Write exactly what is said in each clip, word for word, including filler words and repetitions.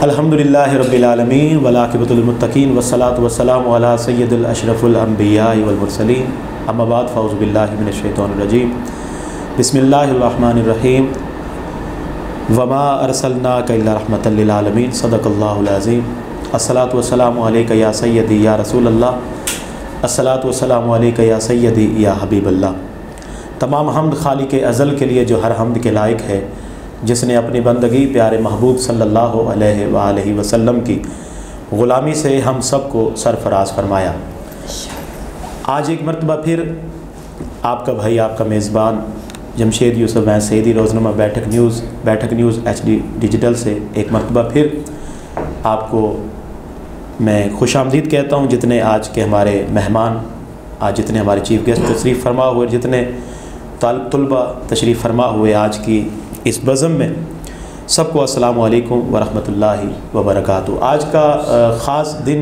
الحمدللہ رب العالمین والعاقبۃ للمتقین والصلاۃ والسلام علی سید الاشرف الانبیاء والمرسلین اما بعد فاعوذ باللہ من الشیطان الرجیم بسم اللہ الرحمن الرحیم وما ارسلناک الا رحمۃ للعالمین صدق اللہ العظیم الصلاۃ والسلام علیک یا سیدی یا رسول اللہ الصلاۃ والسلام علیک یا سیدی یا حبیب اللہ۔ تمام حمد خالق ازل کے لیے جو ہر حمد کے لائق ہے، جس نے اپنی بندگی پیارے محبوب صلی اللہ علیہ وآلہ وسلم کی غلامی سے ہم سب کو سرفراز فرمایا۔ آج ایک مرتبہ پھر آپ کا بھائی، آپ کا میزبان جمشید یوسف میں سیدی روزنامہ بیٹھک نیوز بیٹھک نیوز ایچ ڈی ڈیجیٹل سے ایک مرتبہ پھر آپ کو میں خوش آمدید کہتا ہوں۔ جتنے آج کے ہمارے مہمان، آج جتنے ہمارے چیف گیسٹ تشریف فرما ہوئے، جتنے طالب طلبہ تشریف فرما ہوئے آج کی اس بزم میں، سب کو السلام علیکم ورحمۃ اللہ وبرکاتہ۔ آج کا خاص دن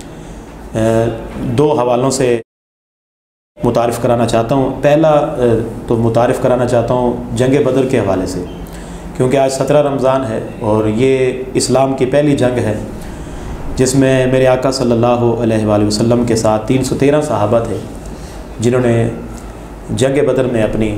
دو حوالوں سے متعارف کرانا چاہتا ہوں۔ پہلا تو متعارف کرانا چاہتا ہوں جنگ بدر کے حوالے سے، کیونکہ آج سترہ رمضان ہے اور یہ اسلام کی پہلی جنگ ہے جس میں میرے آقا صلی اللہ علیہ وآلہ وسلم کے ساتھ تین سو تیرہ صحابہ تھے، جنہوں نے جنگ بدر میں اپنی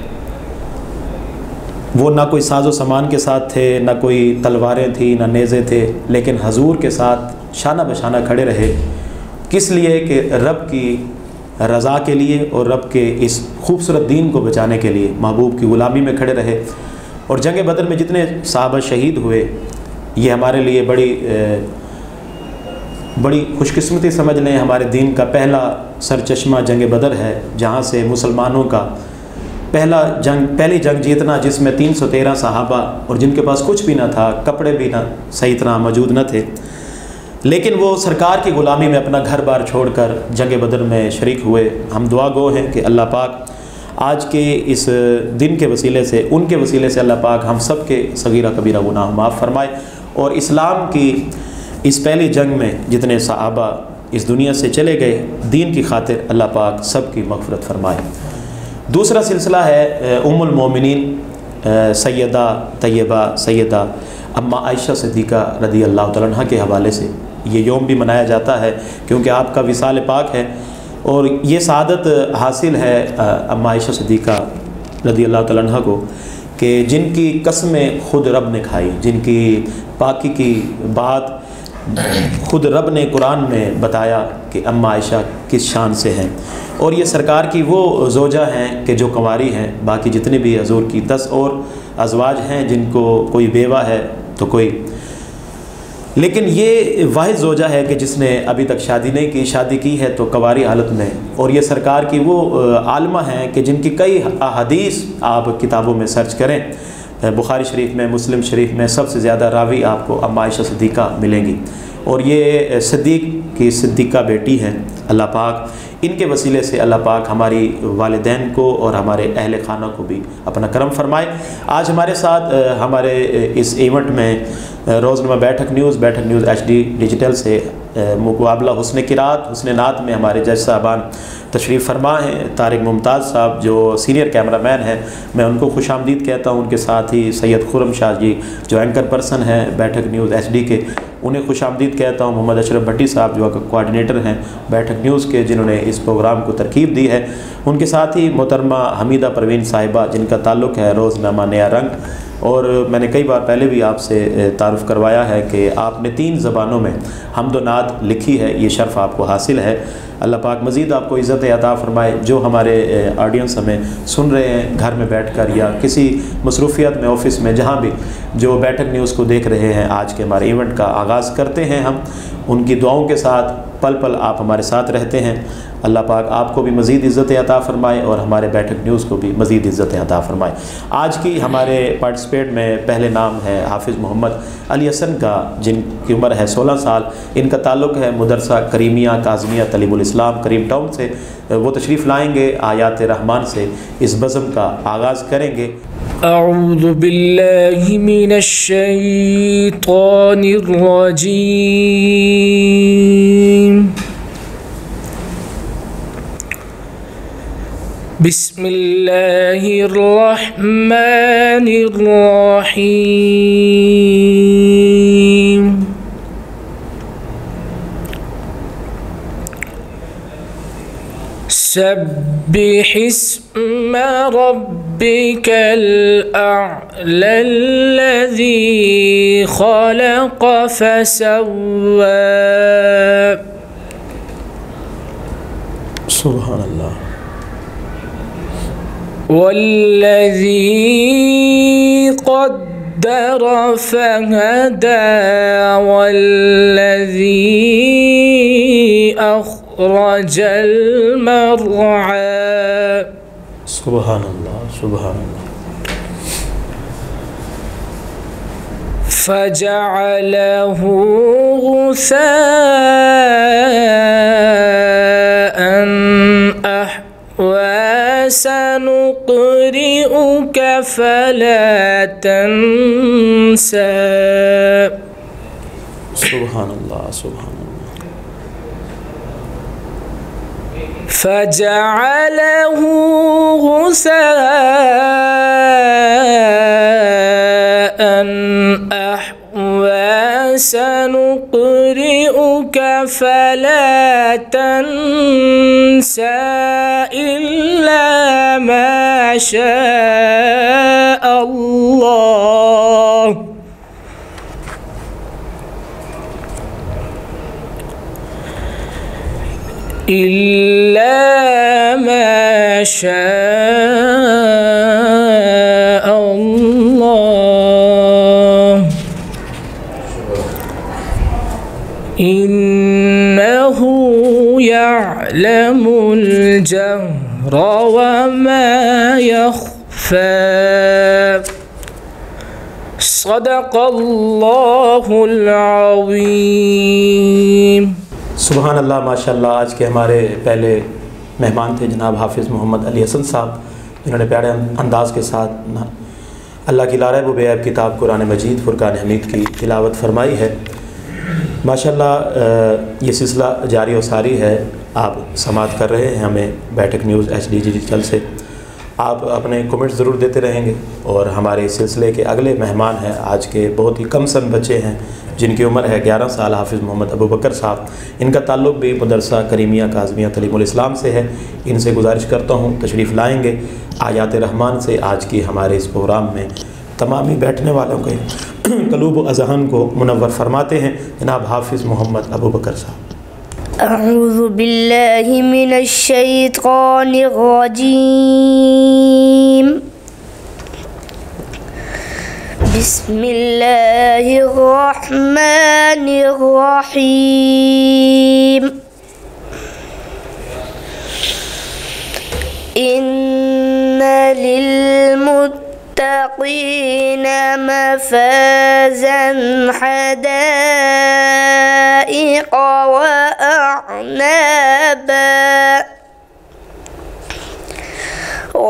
وہ نہ کوئی ساز و سامان کے ساتھ تھے، نہ کوئی تلواریں تھیں، نہ نیزے تھے، لیکن حضور کے ساتھ شانہ بشانہ کھڑے رہے۔ کس لیے؟ کہ رب کی رضا کے لیے اور رب کے اس خوبصورت دین کو بچانے کے لیے محبوب کی غلامی میں کھڑے رہے۔ اور جنگ بدر میں جتنے صحابہ شہید ہوئے، یہ ہمارے لیے بڑی بڑی خوش قسمتی سمجھ لیں۔ ہمارے دین کا پہلا سرچشمہ جنگ بدر ہے، جہاں سے مسلمانوں کا پہلا جنگ پہلی جنگ جیتنا، جس میں تین سو تیرہ صحابہ اور جن کے پاس کچھ بھی نہ تھا، کپڑے بھی نہ صحیح طرح موجود نہ تھے، لیکن وہ سرکار کی غلامی میں اپنا گھر بار چھوڑ کر جنگ بدر میں شریک ہوئے۔ ہم دعا گو ہیں کہ اللہ پاک آج کے اس دن کے وسیلے سے، ان کے وسیلے سے اللہ پاک ہم سب کے صغیرہ کبیرہ گناہ معاف فرمائے، اور اسلام کی اس پہلی جنگ میں جتنے صحابہ اس دنیا سے چلے گئے، دین کی خاطر اللہ پاک سب کی مغفرت فرمائے۔ دوسرا سلسلہ ہے ام المومنین سیدہ طیبہ سیدہ اماں عائشہ صدیقہ رضی اللہ تعالیٰ عنہ کے حوالے سے یہ یوم بھی منایا جاتا ہے، کیونکہ آپ کا وصال پاک ہے، اور یہ سعادت حاصل ہے اماں عائشہ صدیقہ رضی اللہ تعالیٰ عنہ کو کہ جن کی قسمیں خود رب نے کھائی، جن کی پاکی کی بات خود رب نے قرآن میں بتایا کہ اماں عائشہ کس شان سے ہیں، اور یہ سرکار کی وہ زوجہ ہیں کہ جو کنواری ہیں۔ باقی جتنے بھی حضور کی دس اور ازواج ہیں جن کو کوئی بیوہ ہے تو کوئی، لیکن یہ واحد زوجہ ہے کہ جس نے ابھی تک شادی نہیں کی، شادی کی ہے تو کنواری حالت میں، اور یہ سرکار کی وہ عالمہ ہیں کہ جن کی کئی احادیث آپ کتابوں میں سرچ کریں، بخاری شریف میں، مسلم شریف میں سب سے زیادہ راوی آپ کو اماں عائشہ صدیقہ ملیں گی، اور یہ صدیق کی صدیقہ بیٹی ہیں۔ اللہ پاک ان کے وسیلے سے اللہ پاک ہماری والدین کو اور ہمارے اہل خانہ کو بھی اپنا کرم فرمائے۔ آج ہمارے ساتھ ہمارے اس ایونٹ میں روزنامہ بیٹھک نیوز بیٹھک نیوز ایچ ڈی ڈیجیٹل سے مقابلہ حسن قرات حسن نعت میں ہمارے جج صاحبان تشریف فرما ہیں۔ طارق ممتاز صاحب جو سینئر کیمرہ مین ہیں، میں ان کو خوش آمدید کہتا ہوں۔ ان کے ساتھ ہی سید خرم شاہ جی جو اینکر پرسن ہیں بیٹھک نیوز ایچ ڈی کے، انہیں خوش آمدید کہتا ہوں۔ محمد اشرف بھٹی صاحب جو کوآرڈینیٹر ہیں بیٹھک نیوز کے، جنہوں نے اس پروگرام کو ترکیب دی ہے، ان کے ساتھ ہی محترمہ حمیدہ پروین صاحبہ جن کا تعلق ہے روزنامہ نیا رنگ، اور میں نے کئی بار پہلے بھی آپ سے تعارف کروایا ہے کہ آپ نے تین زبانوں میں حمد و نعت لکھی ہے، یہ شرف آپ کو حاصل ہے۔ اللہ پاک مزید آپ کو عزت عطا فرمائے۔ جو ہمارے آڈینس ہمیں سن رہے ہیں گھر میں بیٹھ کر یا کسی مصروفیت میں، آفس میں، جہاں بھی جو بیٹھک نیوز کو دیکھ رہے ہیں، آج کے ہمارے ایونٹ کا آغاز کرتے ہیں ہم ان کی دعاؤں کے ساتھ۔ پل پل آپ ہمارے ساتھ رہتے ہیں، اللہ پاک آپ کو بھی مزید عزت عطا فرمائے اور ہمارے بیٹھک نیوز کو بھی مزید عزت عطا فرمائے۔ آج کی ہمارے پارٹیسپیٹ میں پہلے نام ہے حافظ محمد علی حسن کا، جن کی عمر ہے سولہ سال۔ ان کا تعلق ہے مدرسہ کریمیہ کاظمیہ تعلیم الاسلام کریم ٹاؤن سے۔ وہ تشریف لائیں گے، آیات رحمان سے اس بزم کا آغاز کریں گے۔ اعوذ باللہ من الشیطان الرجیم، بسم اللہ الرحمن الرحیم۔ سبح اسم ربك الأعلى الذي خلق فسوى سبحان الله والذي قدر فهدى والذي أخرج المرعى سبحان الله سبحان الله فجعله غثاء أحوى سنقرئك فلا تنسى سبحان الله سبحان الله فجعله غثاء أحوى سنقرئك فلا تنسى إلا ما شاء الله إلا ما شاء الله إنه يعلم الجهر وما يخفى صدق الله العظيम सुबहान अल्लाह माशाल्लाह। आज के हमारे पहले मेहमान थे जनाब हाफिज़ मोहम्मद अली हसन साहब, जिन्होंने प्यारे अंदाज के साथ अल्लाह की लारैब बेऐब किताब कुरान मजीद फुरकान हमीद की तिलावत फरमाई है। माशाल्लाह ये सिलसिला जारी और सारी है। आप समात कर रहे हैं हमें बैठक न्यूज़ एच डी डिजिटल से। आप अपने कमेंट्स ज़रूर देते रहेंगे। और हमारे इस सिलसिले के अगले मेहमान हैं आज के बहुत ही कम सन बच्चे हैं जिनकी उम्र है ग्यारह साल, हाफिज़ मोहम्मद अबू बकर साहब। इनका ताल्लुक़ भी मदरसा करीमिया काज़मिया तलीमुल इस्लाम से है। इनसे गुजारिश करता हूँ तशरीफ़ लाएँगे आयात रहमान से आज की हमारे इस प्रोग्राम में तमामी बैठने वालों के कलूब अज़हन को मुनव्वर फरमाते हैं जनाब हाफिज़ मोहम्मद अबू बकर साहब। अऊज़ु बिल्लाहि मिनश शैतानिर रजीम। बिस्मिल्लाहिर रहमानिर रहीम। इन्ना लिलमुत्तक़ीन मफ़ाज़न हदाइक़ व अअनाबा व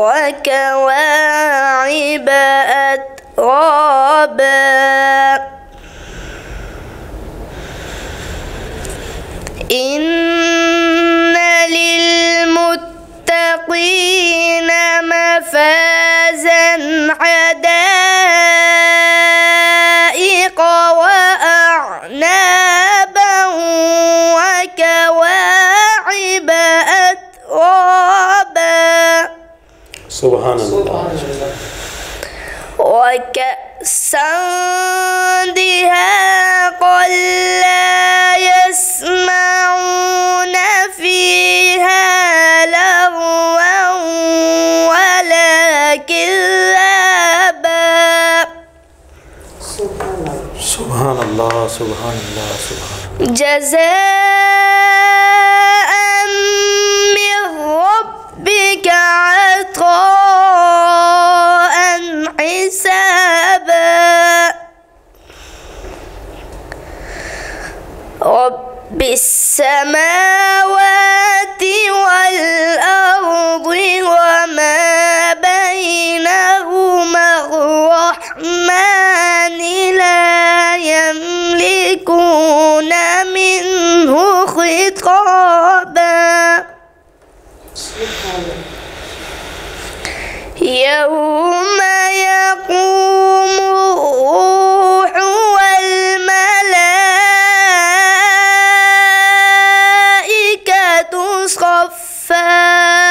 कवाइब अतराबा। इन्ना लिलमुत्तक़ीन मफ़ाज़न हदाइक़ व अअनाबा व कवाइब अतराबा। सुभान अल्लाह। वकअसन दिहाक़ा ला यस्मऊन फ़ीहा लग़वन वला किज़्ज़ाबा। सुभान अल्लाह सुभान अल्लाह सुभान। जज़ाअन मिन रब्बिका अताअन हिसाबा। रब्बिस समावाति वल अर्दि वमा बैनहुमा अर्रहमानि ला यमलिकून मिन्हु खिताबा। यौम यक़ूमु अर्रूहु वल मलाइकतु सफ़्फ़ा।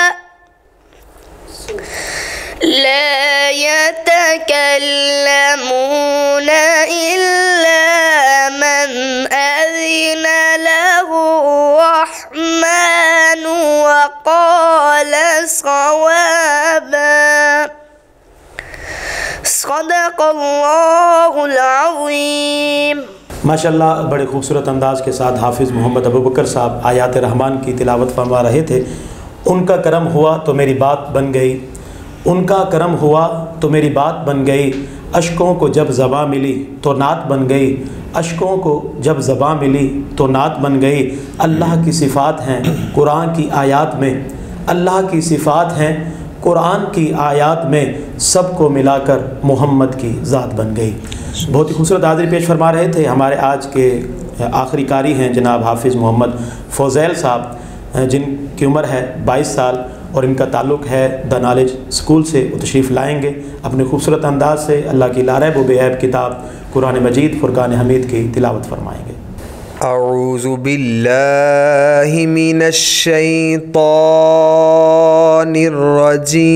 صدق اللہ العظیم۔ ماشاءاللہ بڑے خوبصورت انداز کے ساتھ حافظ محمد ابوبکر صاحب آیات رحمان کی تلاوت فرما رہے تھے۔ ان کا کرم ہوا تو میری بات بن گئی، ان کا کرم ہوا تو میری بات بن گئی، اشکوں کو جب زباں ملی تو نعت بن گئی، اشکوں کو جب زباں ملی تو نعت بن گئی۔ اللہ کی صفات ہیں قرآن کی آیات میں، اللہ کی صفات ہیں قرآن کی آیات میں، سب کو ملا کر محمد کی ذات بن گئی۔ بہت ہی خوبصورت حاضری پیش فرما رہے تھے ہمارے آج کے آخری قاری ہیں جناب حافظ محمد فوزیل صاحب، جن کی عمر ہے بائیس سال اور ان کا تعلق ہے دا نالج اسکول سے۔ وہ تشریف لائیں گے اپنے خوبصورت انداز سے اللہ کی لاریب و بے عیب کتاب قرآن مجید فرقان حمید کی تلاوت فرمائیں گے۔ اعوذ باللہ من الشیطان الرجیم،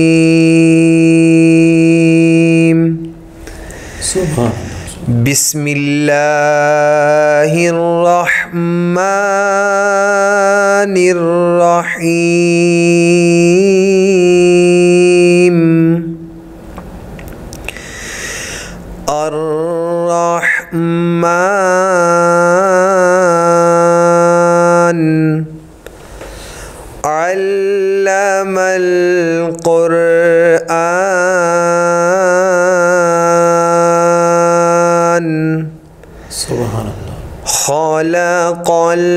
بسم اللہ الرحمن الرحیم، الرحمن علم القرآن، سبحان اللہ، خلق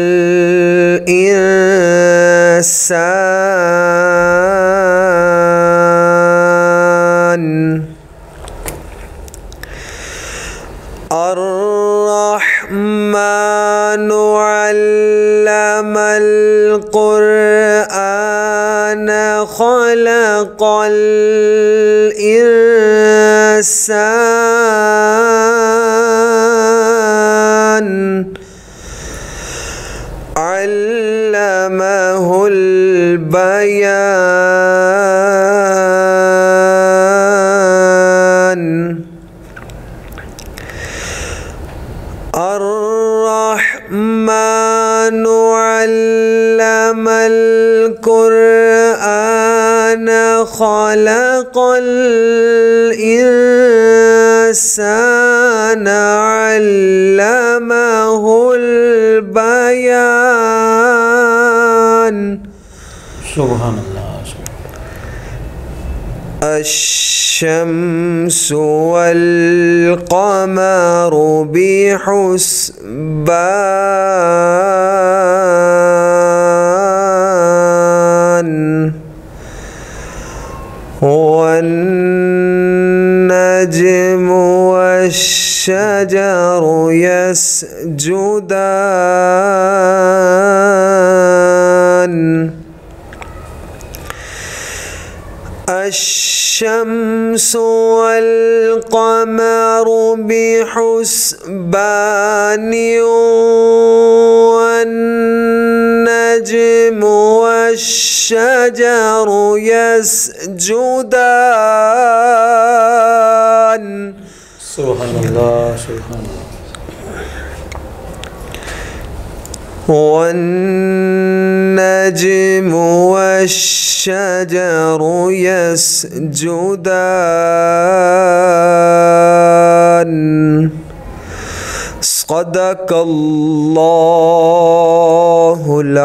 الانسان، الرحمن علم القرآن خلق الإنسان علمه البيان، الرحمن علم القرآن خلق الإنسان علمه البيان، سبحان اللہ۔ الشمس والقمر بحسبان، والنجم والشجر يسجدان، الشمس والقمر بحسبان، والنجم والشجر يسجدان، سبحان اللہ، سبحان اللہ، والنجم والشجر يسجدان، صدق اللہ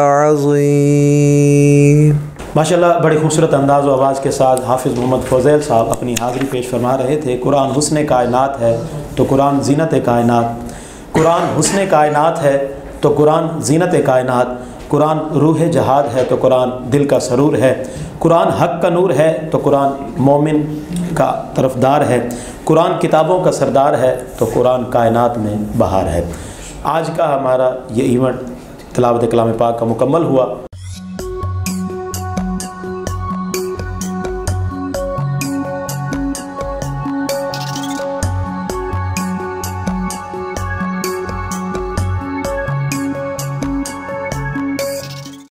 العظیم۔ ماشاءاللہ بڑی خوبصورت انداز و آواز کے ساتھ حافظ محمد فوزیل صاحب اپنی حاضری پیش فرما رہے تھے۔ قرآن حسن کائنات ہے تو قرآن زینت کائنات، قرآن حسن کائنات ہے تو قرآن زینت کائنات، قرآن روح جہاد ہے تو قرآن دل کا سرور ہے، قرآن حق کا نور ہے تو قرآن مومن کا طرفدار ہے، قرآن کتابوں کا سردار ہے تو قرآن کائنات میں بہار ہے۔ آج کا ہمارا یہ ایونٹ تلاوت کلام پاک کا مکمل ہوا۔